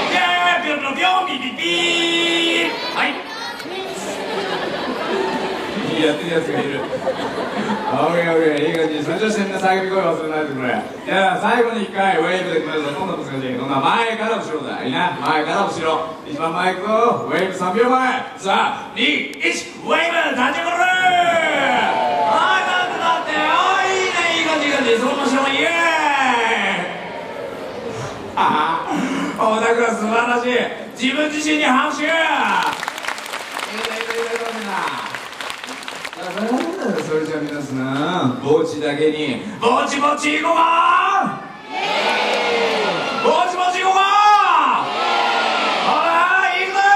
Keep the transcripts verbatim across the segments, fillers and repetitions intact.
ー、ピョンピョンピョン、ピピピー。はい。やってるやつがいる。オーケーオーケー、いい感じ。それじゃしてみんな叫び声忘れないでくれ。じゃあ最後に一回ウェーブで決めるぞ。今度難しいけどな。前から後ろだ。いいな。前から後ろ。一番前行くぞ。ウェーブさんびょうまえ。さん、に、いち、ウェーブ立ちこれ。はい、なんてだって。あー、いいね、いい感じ、いい感じ。その後ろもイエーイ。ああ、小田君素晴らしい。自分自身に拍手。いいね、いいね、いいね、みんな。それじゃあ皆さん、ぼちだけにぼちぼちいこうか。ぼちぼちいこうか。ほらいくぜ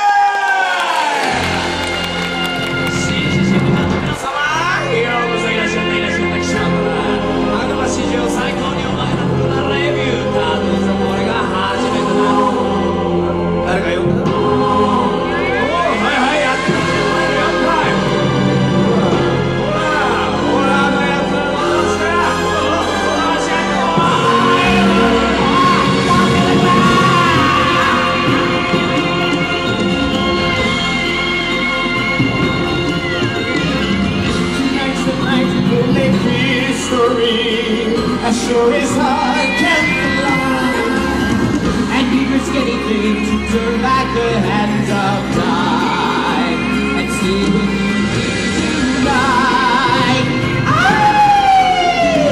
ー。新獅子部の皆様、ようこそいらっしゃっていらっしゃった。岸本だ。悪魔史上最高にお前のフルなレビュー。多分さ、これが初めてだ。誰か呼んだ？Sure his heart can fly, and he risks anything to turn back the hands of time and see who you need tonight.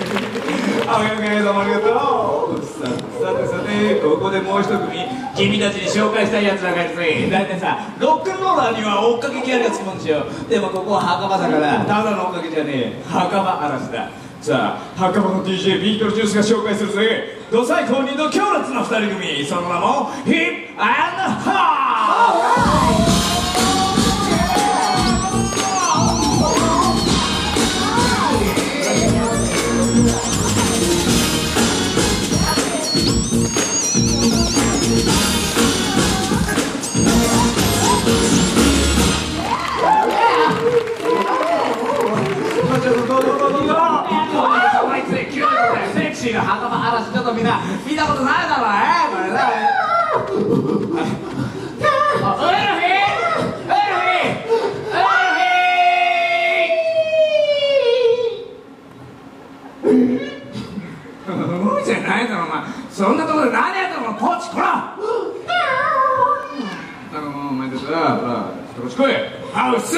青柳さんもありがとう。さてさてさて、ここでもう一組君たちに紹介したいやつらがいるぜ。だいたいさ、ロックンローラーには追っかけキャラがつきもんでしょ。でもここは墓場だからただの追っかけじゃねえ、墓場嵐だ。さあ、墓場の ディージェー ビートルジュースが紹介するぜ。土最公認の強烈な二人組、その名もヒップアンドハー。セクシーな墓場嵐、ちょっとみんな見たことないだろ。えこれだ。うんじゃないだろお前。そんなところで何やったのこっちこら。あのお前でさ、ほらこっち来い。ハウス。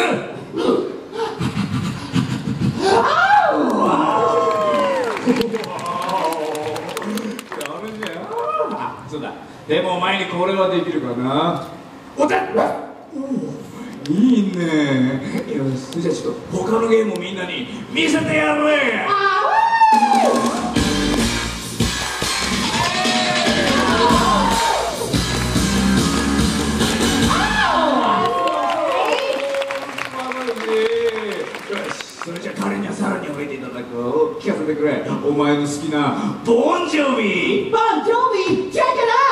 そうだ。でもお前にこれはできるかな。おたっいいね。よし、じゃあちょっと他のゲームをみんなに見せてやるね。それじゃ彼にはさらに覚えていただく。聞かせてくれ。お前の好きなボンジョビ。 ボンジョビじゃじゃない。